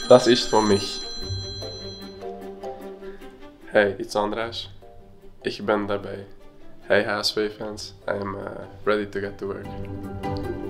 Das ist für mich. Hey, it's András. Ich bin dabei. Hey HSV fans, I'm ready to get to work.